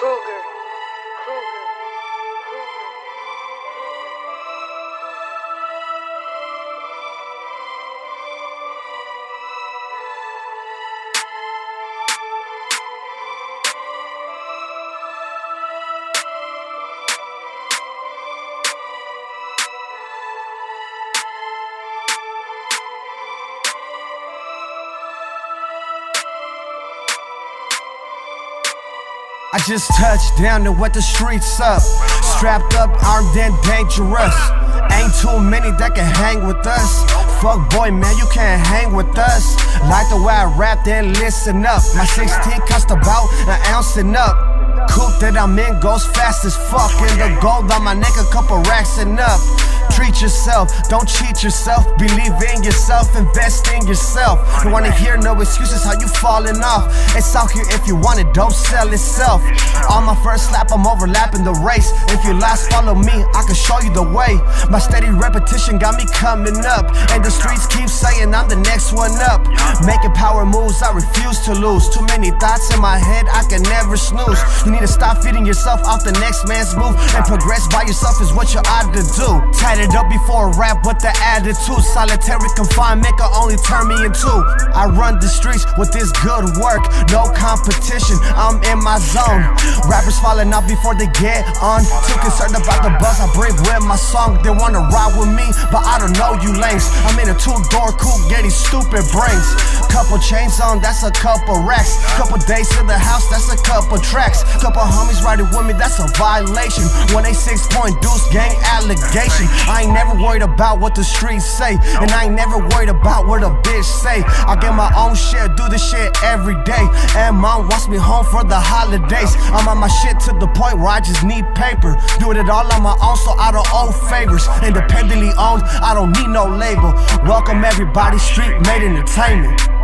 Kruger. I just touched down and wet the streets up. Strapped up, armed and dangerous. Ain't too many that can hang with us. Fuck boy, man, you can't hang with us. Like the way I rap, then listen up. My 16 cost about an ounce and up. Coupe that I'm in goes fast as fuck. And the gold on my neck, a couple racks and up. Treat yourself, don't cheat yourself. Believe in yourself, invest in yourself. Don't wanna hear no excuses how you falling off. It's out here if you want it, don't sell itself. On my first lap, I'm overlapping the race. If you last follow me, I can show you the way. My steady repetition got me coming up. And the streets keep saying I'm the next one up. Making power moves, I refuse to lose. Too many thoughts in my head, I can never snooze. You need to stop feeding yourself off the next man's move. And progress by yourself is what you ought to do. Tight it up before a rap with the attitude. Solitary confinement can only turn me in two. I run the streets with this good work. No competition, I'm in my zone. Rappers falling off before they get on. Too concerned about the buzz I bring with my song. They wanna ride with me, but I don't know you lanes. I'm in a two-door coupe getting stupid brains. Couple chains on, that's a couple racks. Couple days to the house, that's a couple tracks. Couple homies riding with me, that's a violation. 186 deuce gang allegation. I ain't never worried about what the streets say, and I ain't never worried about what a bitch say. I get my own shit, do this shit every day. And mom wants me home for the holidays. I'm on my shit to the point where I just need paper. Doing it all on my own, so I don't owe favors. Independently owned, I don't need no label. Welcome everybody, street made entertainment.